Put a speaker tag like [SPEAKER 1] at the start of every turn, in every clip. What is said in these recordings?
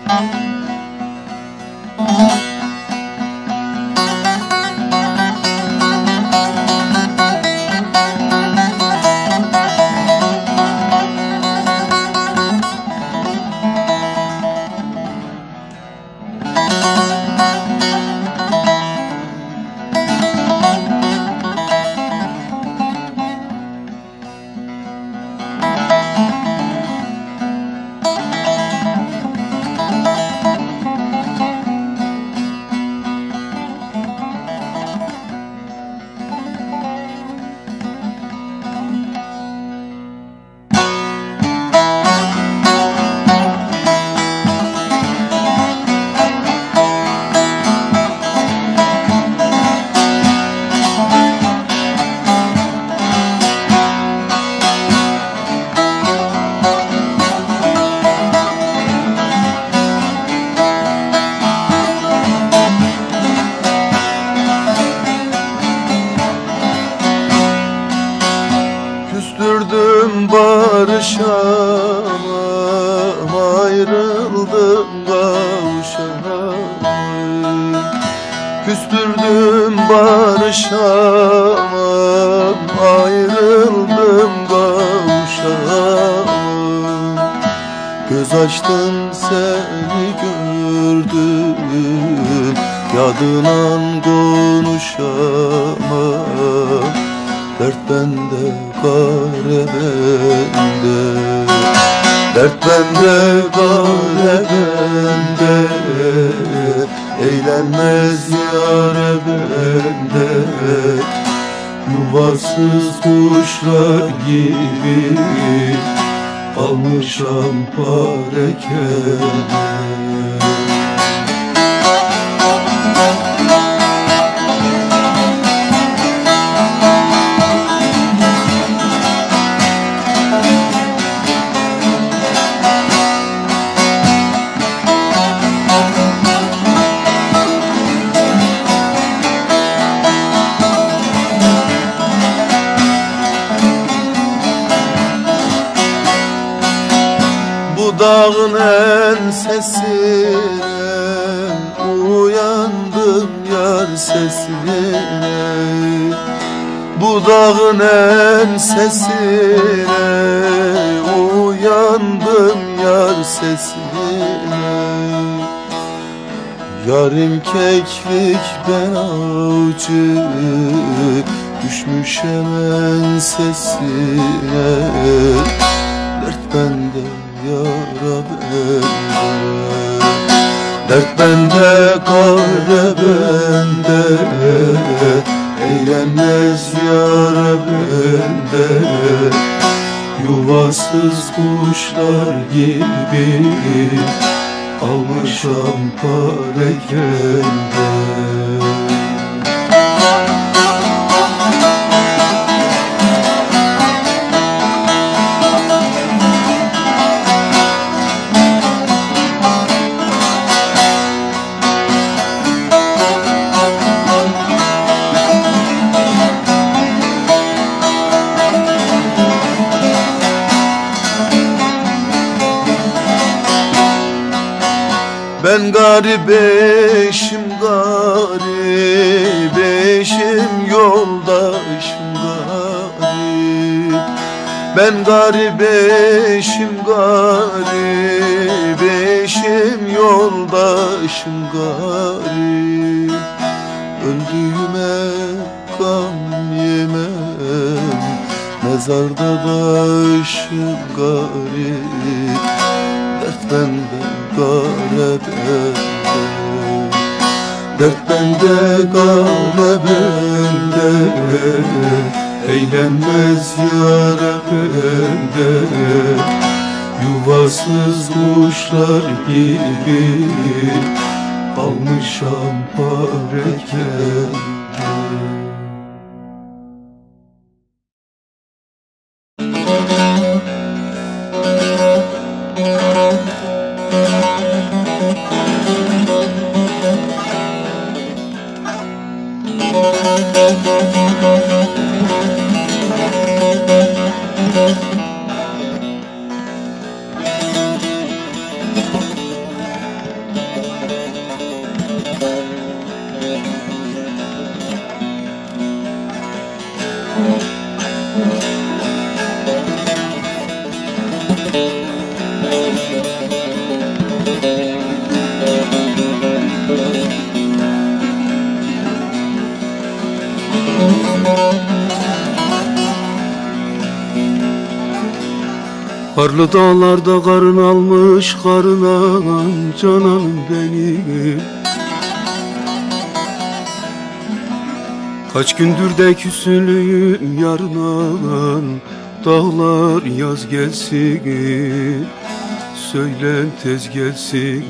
[SPEAKER 1] Küstürdüm barışamam, ayrıldım kavuşamam. Küstürdüm barışamam, ayrıldım kavuşamam. Göz açtım seni gördüm, yadından konuşamam. Dert bende, kare bende, dert bende, kare bende. Eğlenmez yâre bende. Yuvasız kuşlar gibi almışam parekende. Bu dağın ensesine uyandım yar sesine. Bu dağın ensesine uyandım yar sesine. Yarim keklik ben avcı, düşmüşem ensesine. Dert bende, yara bende, dert bende, kare bende. Eğlenmez yara bende. Yuvasız kuşlar gibi almışam parekende. Ben garibeşim, garibeşim, yoldaşım garip. Ben garibeşim, garibeşim, yoldaşım garip. Öldüğüme gam yemem, mezarda başım garip. Dert bende, kare bende, dert bende, kare bende. Eğlenmez yâre bende. Yuvasız kuşlar gibi almışam parekende. Karlı dağlarda karın almış karına cananım benim. Kaç gündür de küsülüyüm yarına, dağlar yaz gelsin, söylen tez gelsin.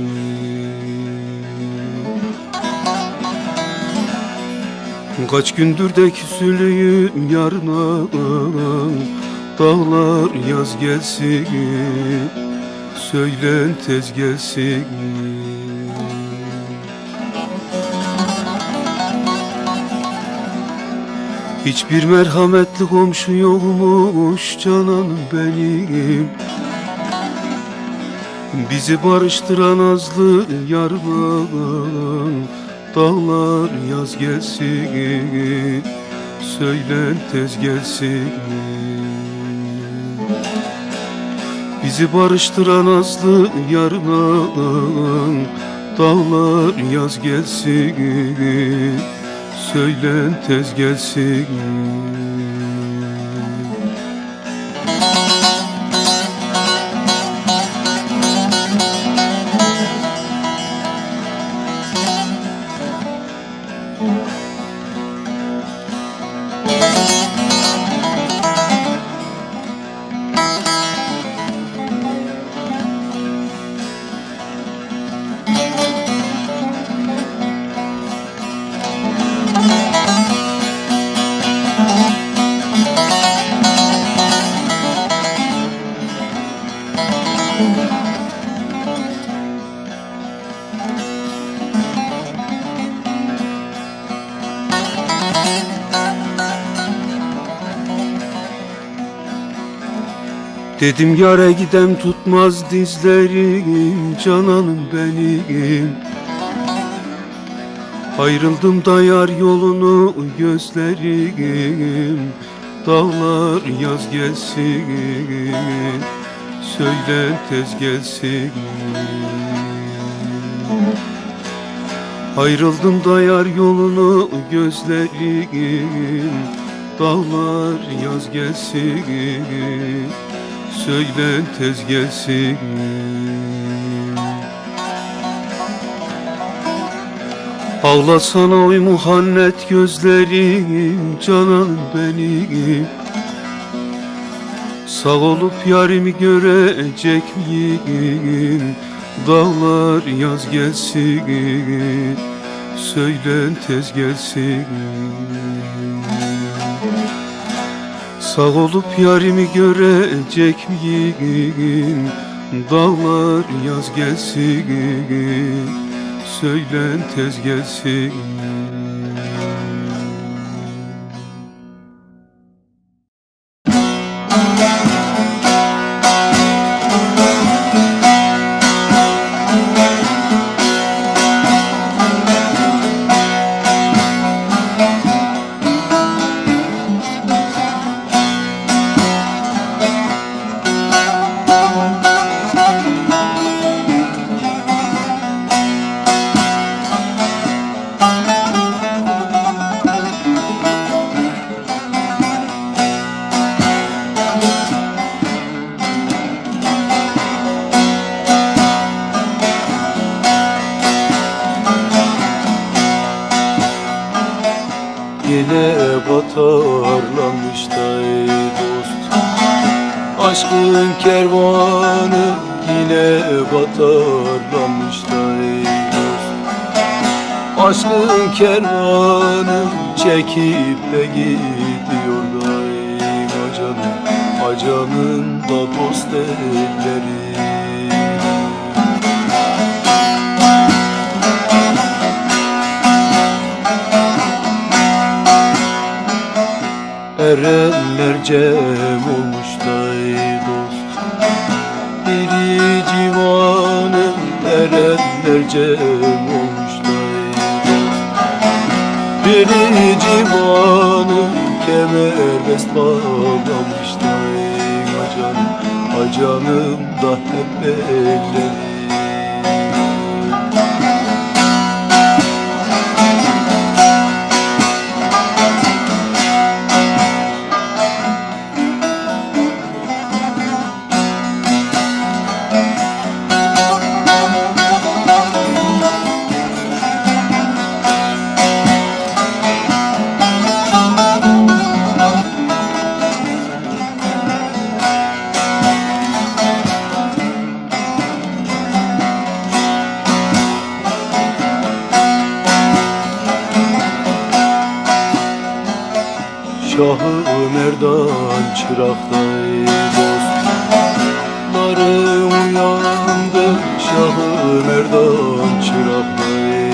[SPEAKER 1] Kaç gündür de küsülüyüm yarına, dağlar yaz gelsin, söylen tez gelsin. Hiçbir merhametli komşu yokmuş cananım benim. Bizi barıştıran azlı yar var. Dağlar yaz gelsin, söylen tez gelsin. Bizi barıştıran azlı yarına, dağlar yaz gelsin, söylen tez gelsin. Dedim yara gidem tutmaz dizlerim cananım benim. Ayrıldım da yar yolunu gözlerim, dağlar yaz gelsin, söylen tez gelsin. Ayrıldım da yar yolunu gözlerim, dağlar yaz gelsin, söylen tez gelsin. Ağlasana oy muhannet gözlerim cananım benim. Sağ olup yarimi görecek miyim? Dağlar yaz gelsin, söylen tez gelsin. Sağ olup yarimi görecek miyim? Dağlar yaz gelsin, söylen tez gelsin.
[SPEAKER 2] Yine batarlanmış da ey dost, aşkın kervanı yine batarlanmış da ey dost. Aşkın kervanı çekip de gidiyor da ey acanım, acanın da dost elleri. Erenler cem olmuş da ey dost, biri civanım erenler cem olmuş da ey dost. Biri civanım kemerbest bağlamış da ey acanım, acanım da hep elleri. Şahı Merdan çıraktay dostlarım uyandı. Şahı Merdan çıraktay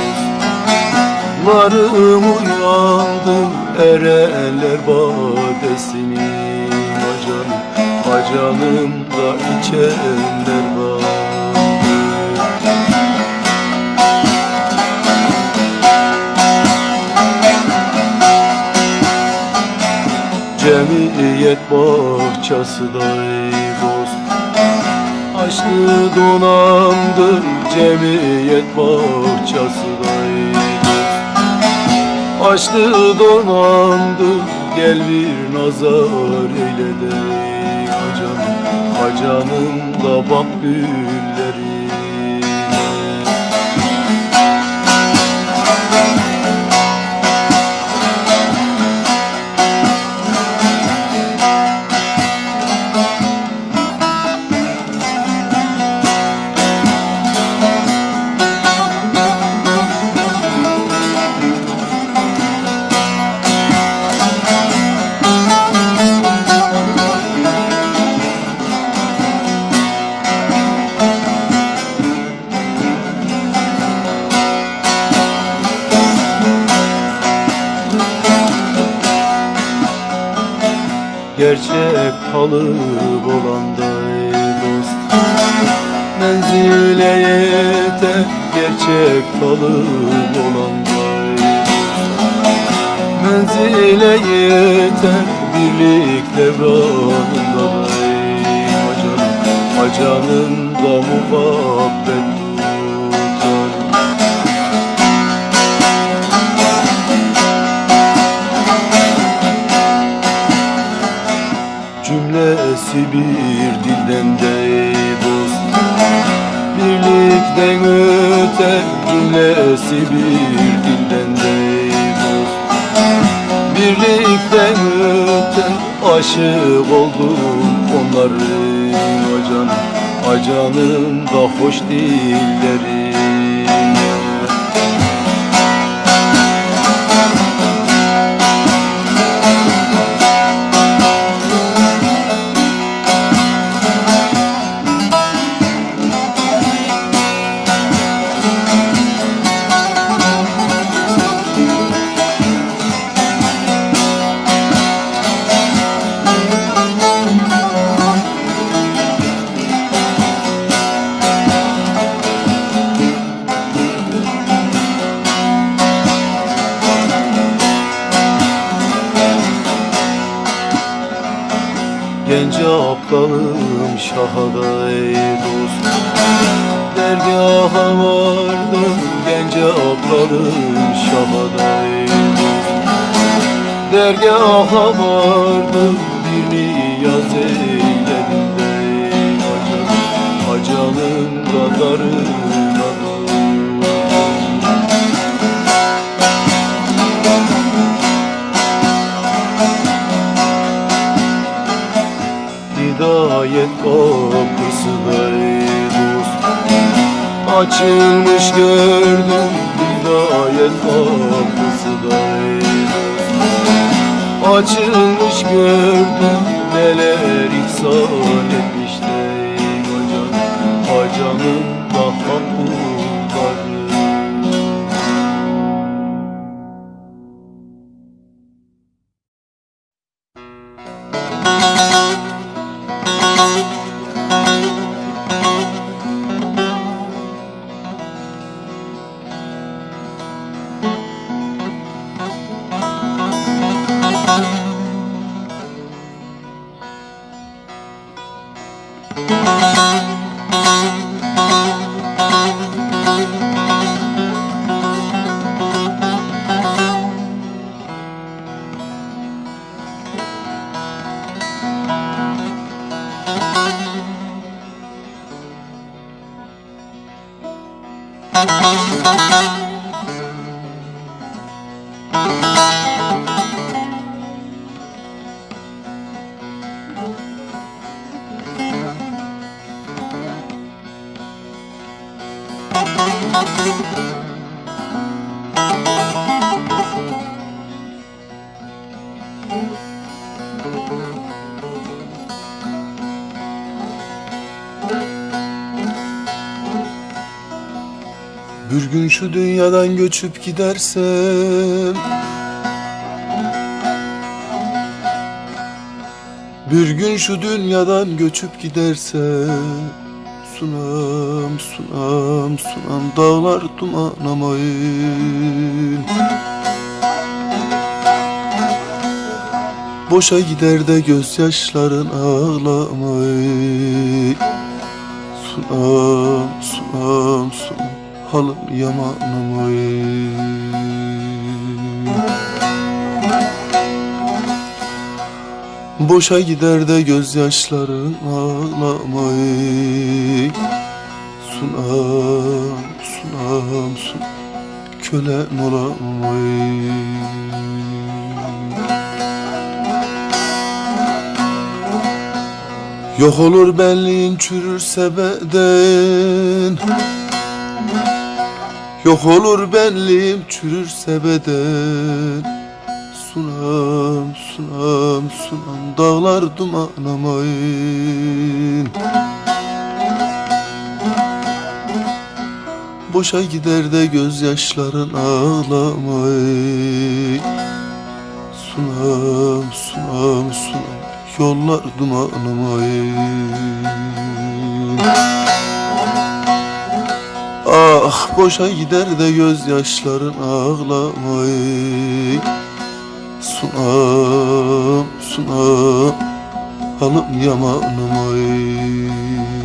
[SPEAKER 2] dostlarım uyandı. Erenler badesini acanım da içenler var. Cemiyet bahçesiday dost açtı donandı. Cemiyet bahçesiday dost açtı donandı. Gel bir nazar eyle de acanım da bak gülleri. Gerçek kalıp olanday dost menzile yeter. Gerçek kalıp olanday menzile yeter. Birlik devranındaday acanım da muhabbet tutar. Cümlesi bir dilden dey dost birlikten öter. Cümlesi bir dilden dey dost birlikten öter. Aşık oldum onların acanım da hoş dilleri. Genç aptalım şahaday dost dergaha vardım. Genç aptalım şahaday dost dergaha vardım. Bir niyaz eyledim dey acanım kadarına. Hidayet kapısıday dost açılmış gördüm. Hidayet kapısıday dost açılmış gördüm. Neler ihsan etmiş dey acanım da haklıları. Bir gün şu dünyadan göçüp gidersem, bir gün şu dünyadan göçüp gidersem, sunam, sunam, sunam dağlar duman amayın. Boşa gider de gözyaşların ağlamayın. Sunam, sunam, sunam halım yaman amayın. Boşa gider de gözyaşların ağlamayın. Sunam, sunam, sunam kölen olamayın. Yok olur benliğin çürürse beden, yok olur benliğim çürürse beden. Sunam, sunam, sunam dağlar duman amayın. Boşa gider de gözyaşların ağlamayın. Sunam, sunam, sunam yollar duman amayın. Ah boşa gider de gözyaşların ağlamayın. Sunam, sunam halım yaman amayın.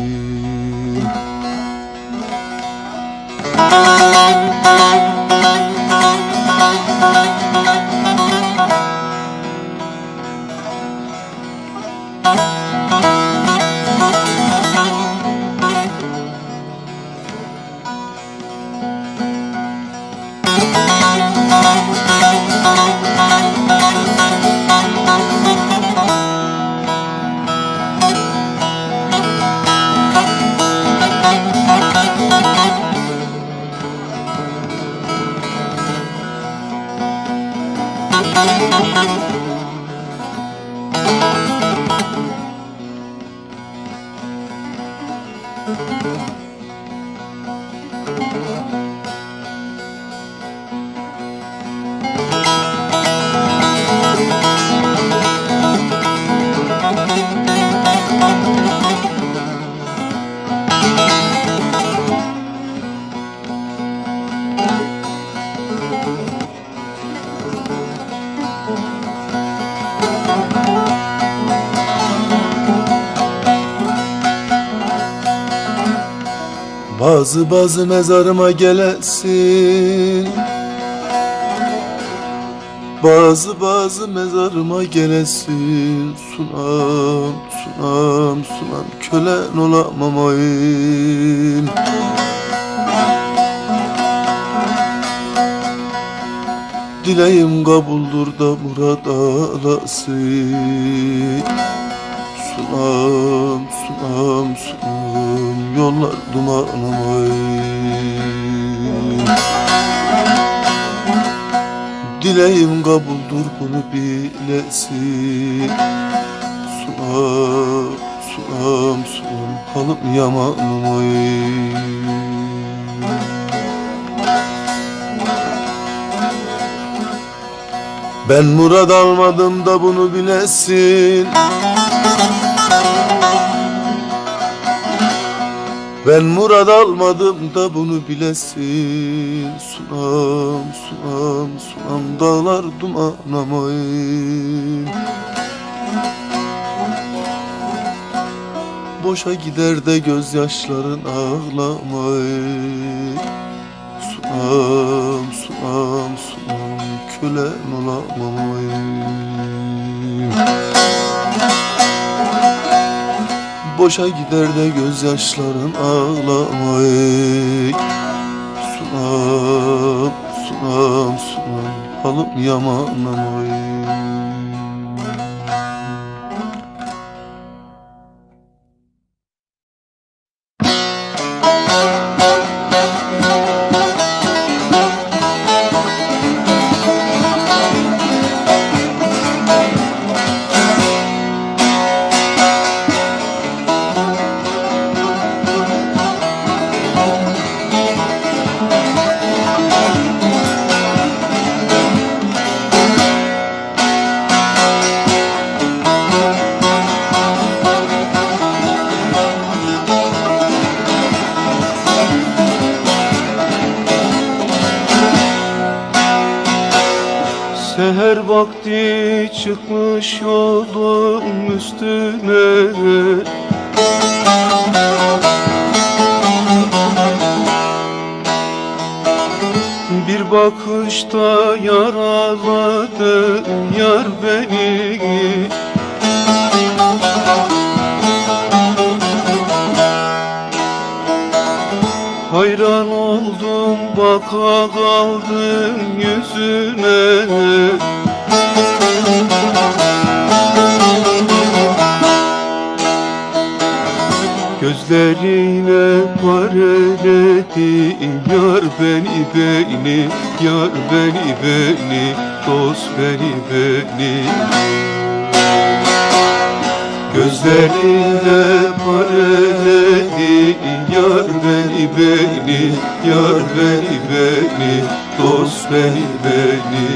[SPEAKER 2] Bazı mezarıma gelesin, bazı mezarıma gelesin. Sunam, sunam, sunam kölen olamamayın. Dileğim kabuldur da murad alasın. Sunam, sunam, sunam yollar duman amayın. Dileğim kabuldur bunu bilesin. Sunam, sunam, sunam halım yaman amayın. Ben murad almadım da bunu bilesin. Ben murad almadım da bunu bilesin. Sunam, sunam, sunam dağlar duman amayın. Boşa gider de gözyaşların ağlamayın. Sunam, sunam, sunam kölen olamamayın. Boşa gider de gözyaşların ağlamayın. Sunam, sunam, sunam halım yaman amayın.
[SPEAKER 1] Seher vakti çıkmış yolun üstüne, bir bakışta yaraladı yar beni. Hayran oldum baka kaldım yüzüne. Gözlerine pareledi yar beni, yar beni, dost beni. Gözlerine pareledi yar beni, yar beni, dost beni.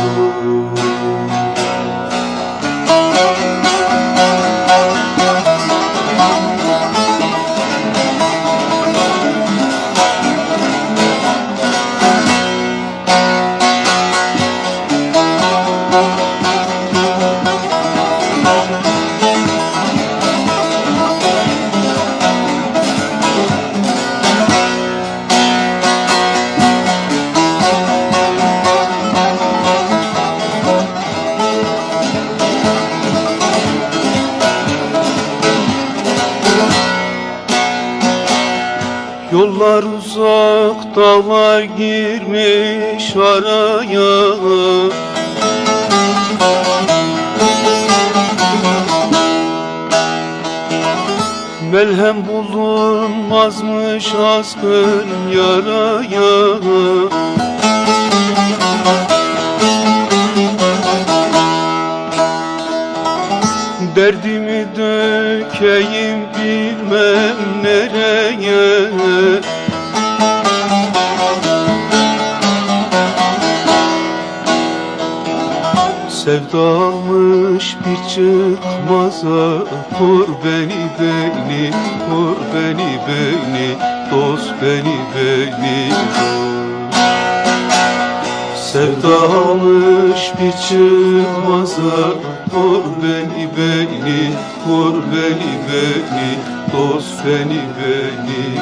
[SPEAKER 1] Yollar uzak, dağlar girmiş araya. Melhem bulunmazmış aşkın yaraya. Derdimi dökeyim bilmem nereye. Sevdamış bir çıkmaza, vur beni, vur beni, dost beni. Sevdamış bir çıkmaza, vur beni, vur beni, dost beni.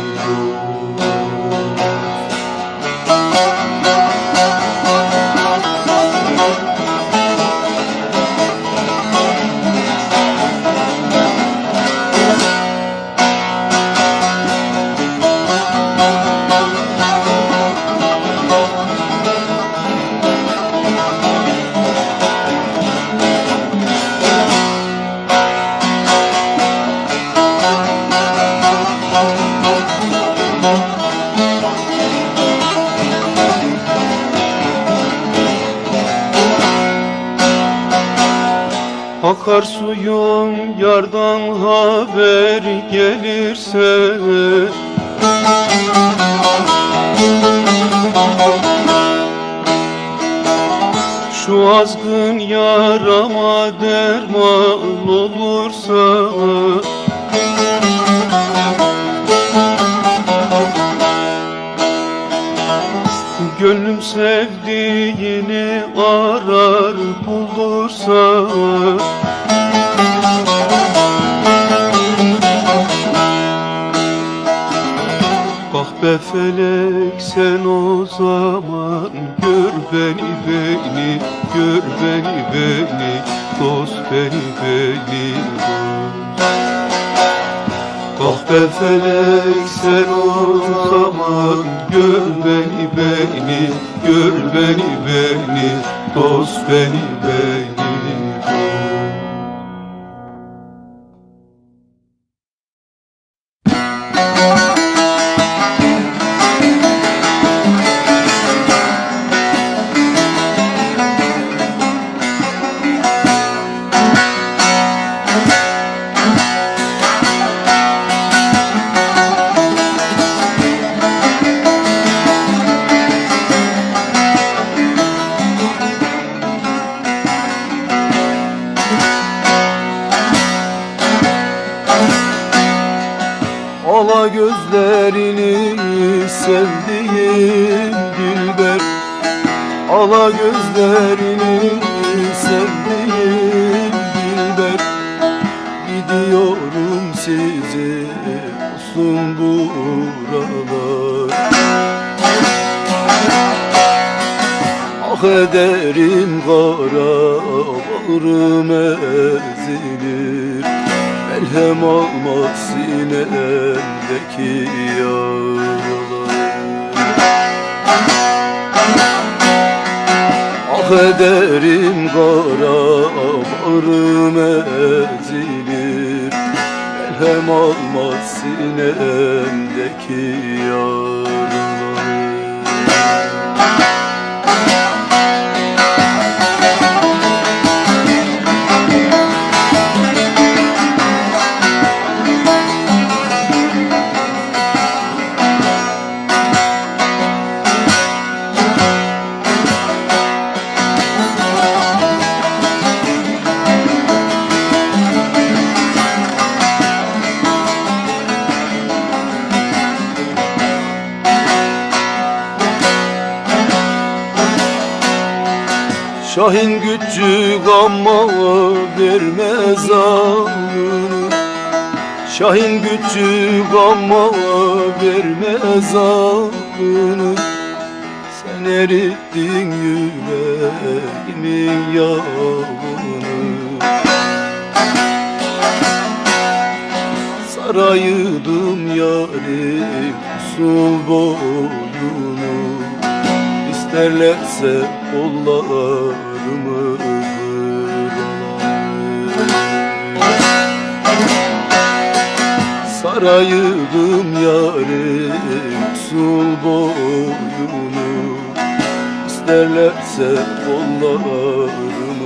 [SPEAKER 1] Akar suyum yardan haber gelirse, şu azgın yarama derman olursa, gönlüm sevdiğini arar bulursa, bak be felek sen o zaman gör beni, gör beni, dost beni. Bak be felek sen o zaman gör beni, gör beni, dost beni.
[SPEAKER 2] Ala gözlerini sevdiğim dilber, ala gözlerini sevdiğim dilber, gidiyorum sizi olsun buralar. Ah ederim kara bağrım ezilir, melhem almaz sinemdeki yaralar. Ah ederim kara bağrım ezilir, melhem almaz sinemdeki yaralar. Şahin küçük ama vermez ağını, Şahin küçük ama vermez ağını. Sen erittin yüreğimin yağını. Saraydım yarim usul boyunu, İsterlerse kollarımı kırarlar. Saraydım yarim usul boyunu, İsterlerse kollarımı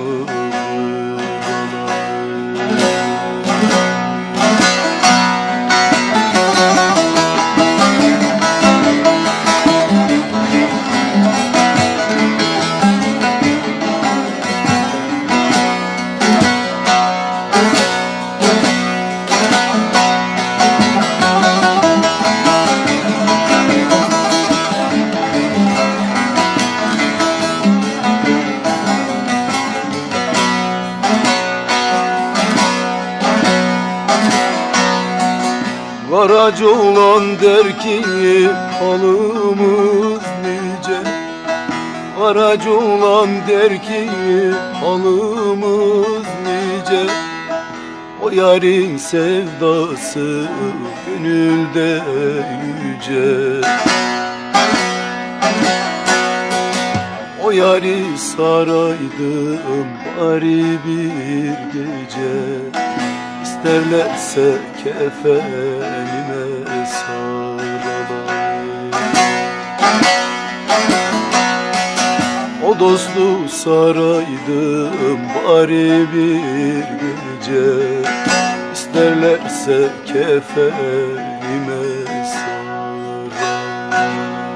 [SPEAKER 2] Karaca olan der ki halımız nice, Karaca olan der ki halımız nice. O yarın sevdası gönülde yüce, o yarı saraydım bari bir gece. İsterlerse kefenime sararlar. O dostu saraydım bari bir gece, İsterlerse kefenime sararlar.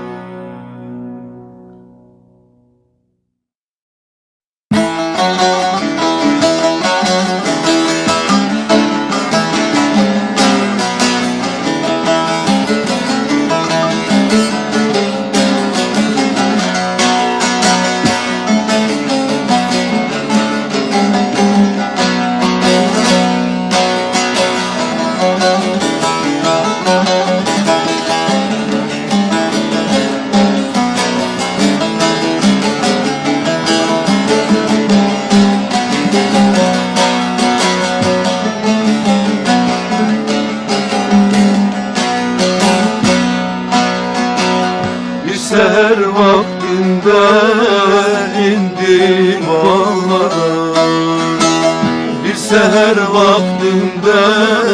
[SPEAKER 1] Seher vaktinde indim ağlara, bir seher vaktinde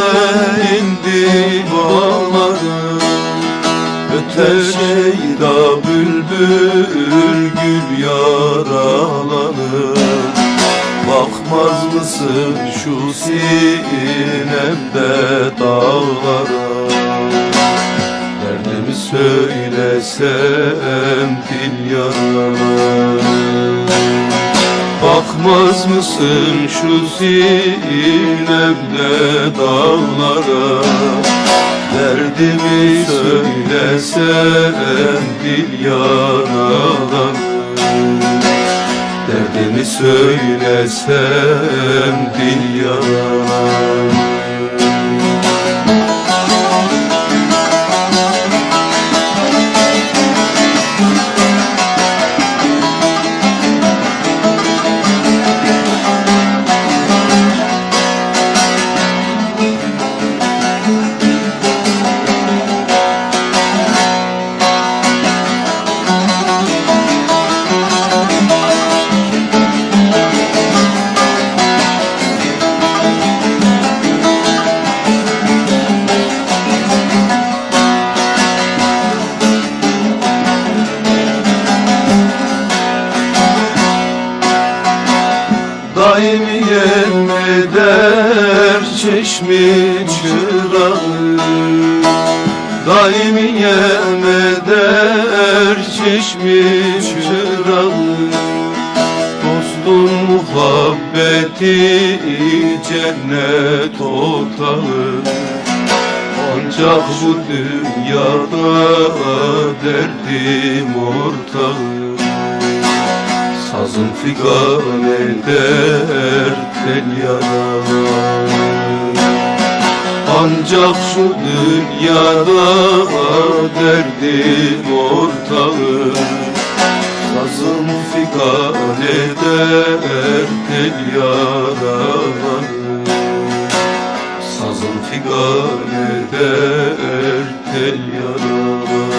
[SPEAKER 1] indim ağlara. Öter şeyda bülbül gül yaralanır. Bakmaz mısın şu sinemde dağlara? Derdimi söylesem dil yanar. Bakmaz mısın şu sinemde dağlara? Derdimi söylesem dil yanar. Derdimi mi söylesem dil yanar. Daimiyen eder çeşmi çırağı, daimiyen eder çeşmi çırağı. Dostun muhabbeti cennet ortağı, ancak bu dünyada derdim ortağı. Sazım figan eder tel yanar. Ancak şu dünyada derdim ortağı. Sazım figan eder tel yanar. Sazım figan eder tel yanar.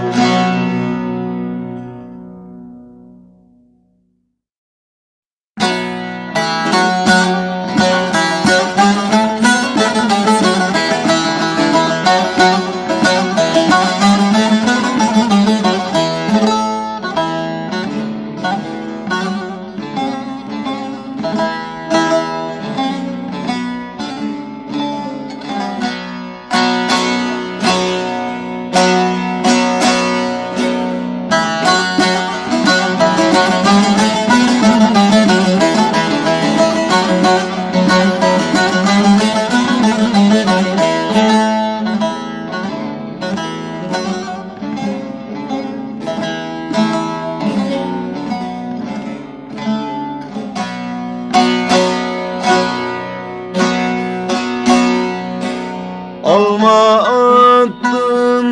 [SPEAKER 2] Alma attın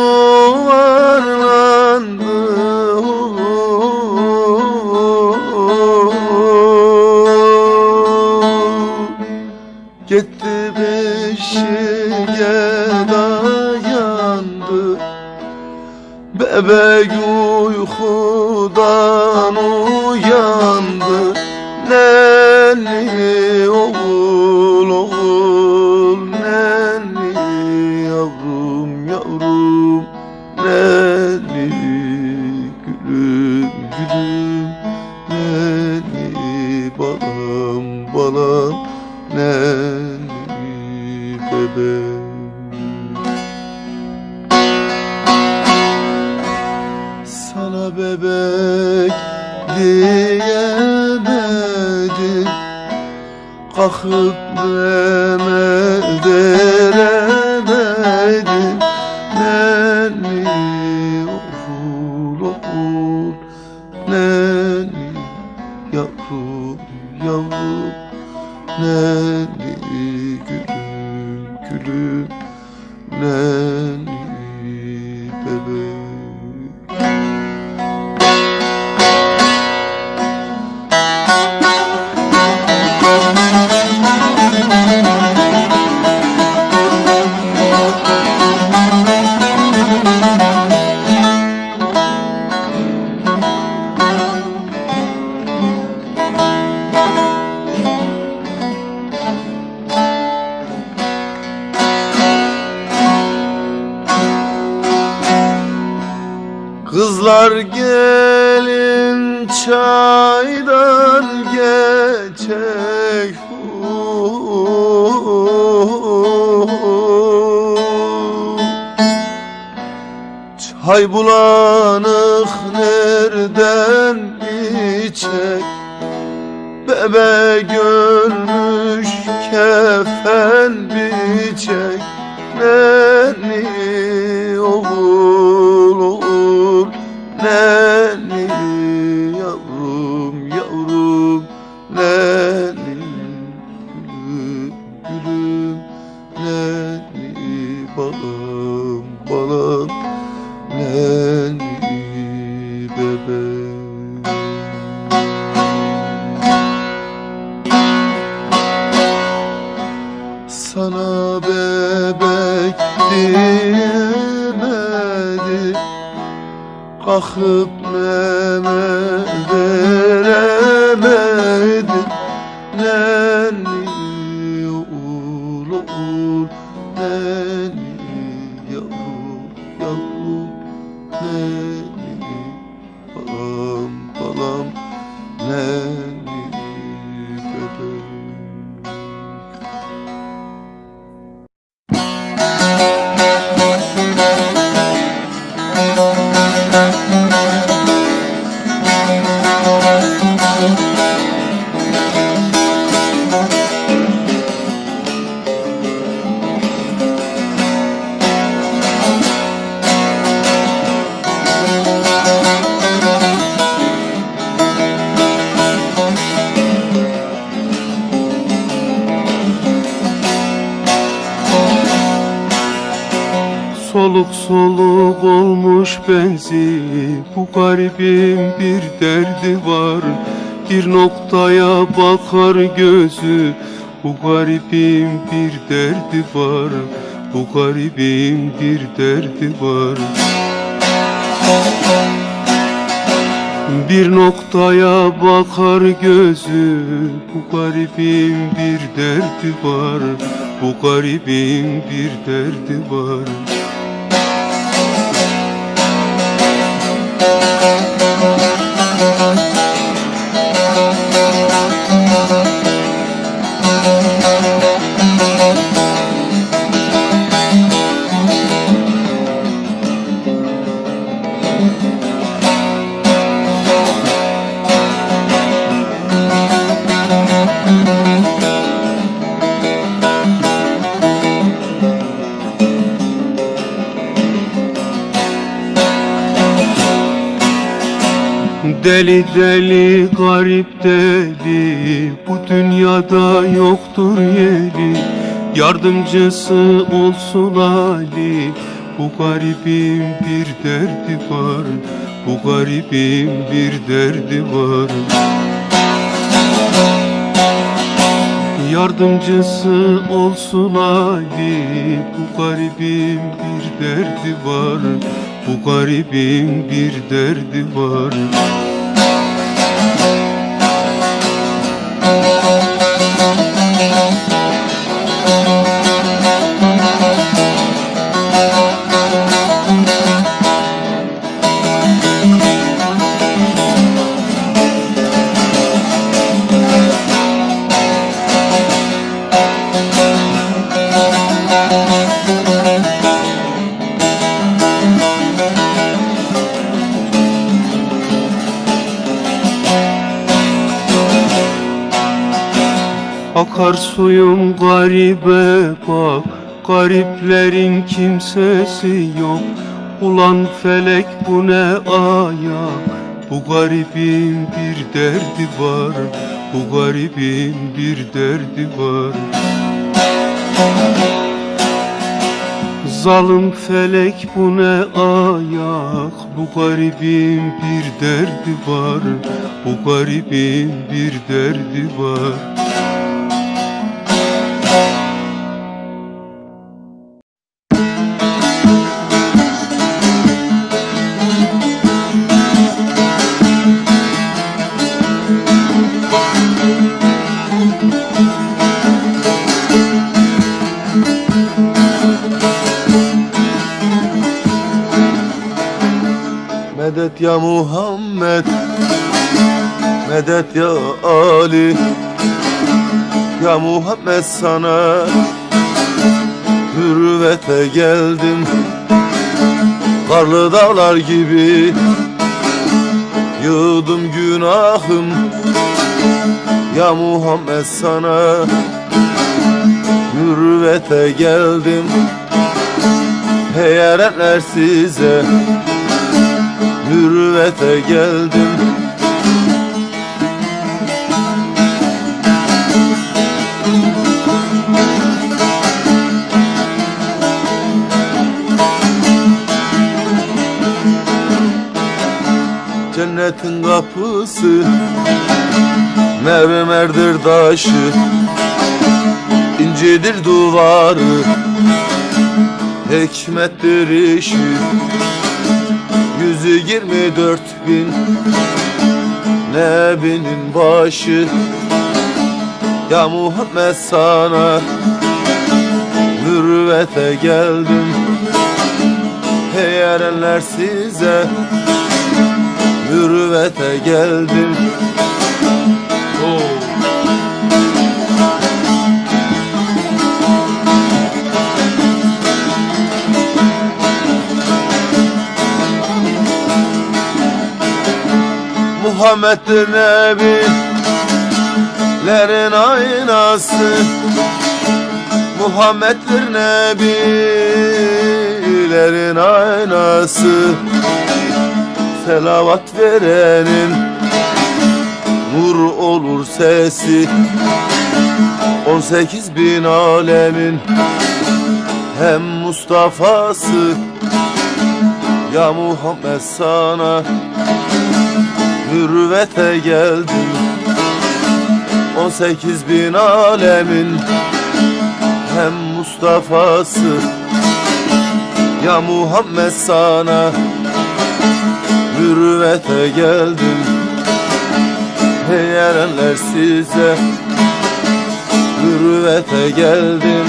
[SPEAKER 2] yuvarlandı, gitti beşiğe dayandı. Bebek uykudan uyandı. Nenni oğul oğul, nenni yavrum yavrum, nenni gülüm gülüm, nenni balam balam, nenni bebeğim. Sana bebek diyemedim, kalkıp deremedim. Nenni oğul oğul, nenni yavrum yavrum, nenni gülüm gülüm, nenni bebeğim. Kızlar gelin çaydan geçecek, çay bulanık nereden içecek? Bebek ölmüş kefen biçecek. Nenni oğul oğul, nenni yavrum yavrum, kalkıp neme veremedim. Nenni olur, nenni yavrum, yavrum, nenni balam, balam, nenni bebeğim. Soluk soluk olmuş benzi, bu garibin bir derdi var. Bir noktaya bakar gözü, bu garibin bir derdi var. Bu garibin bir derdi var. Bir noktaya bakar gözü, bu garibin bir derdi var. Bu garibin bir derdi var. Deli deli garip deli, bu dünyada yoktur yeri. Yardımcısı olsun Ali, bu garibin bir derdi var. Bu garibin bir derdi var. Yardımcısı olsun Ali, bu garibin bir derdi var. Bu garibin bir derdi var. Akar suyum garibe bak, gariplerin kimsesi yok. Ulan felek bu ne ayak, bu garibin bir derdi var. Bu garibin bir derdi var. Zalim felek bu ne ayak, bu garibin bir derdi var. Bu garibin bir derdi var. Medet ya Muhammed, medet ya Ali. Ya Muhammed sana hürvete geldim. Karlı dağlar gibi yığdım günahım. Ya Muhammed sana hürvete geldim. Hey erenler size hürvete geldim. Cennetin kapısı mermerdir taşı, incidir duvarı, hikmettir işi.
[SPEAKER 1] 124.000 Nebinin başı ya Muhammed sana mürüvvete geldim. Hey erenler size mürüvvete geldim. Muhammed'dir nebilerin aynası, Muhammed'dir nebilerin aynası. Selavat verenin nur olur sesi, 18.000 alemin hem Mustafa'sı. Ya Muhammed sana mürüvvete geldim. 18.000 alemin hem Mustafa'sı. Ya Muhammed sana mürüvvete geldim. Hey erenler size mürüvvete geldim.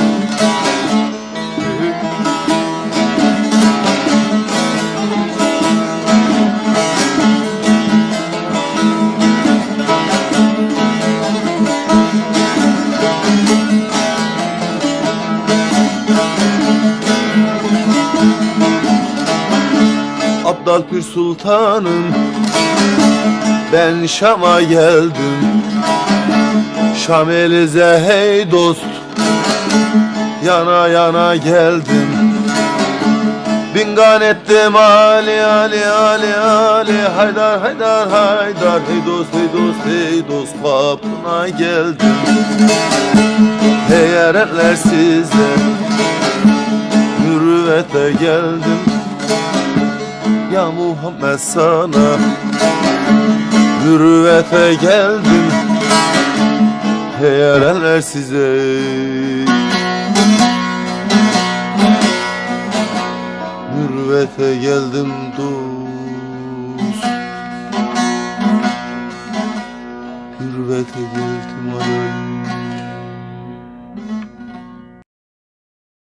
[SPEAKER 1] Abdal Pir Sultanım ben Şam'a geldim. Şam Elize hey dost yana yana geldim. Bingan ettim Ali Ali Ali Ali Haydar Haydar Haydar. Hey dost hey dost hey dost kapına geldim. Hey erenler size mürüvvete geldim. Ya Muhammed sana mürüvvete geldim. Hey erenler size mürüvvete geldim dost. Mürüvvete geldim alem.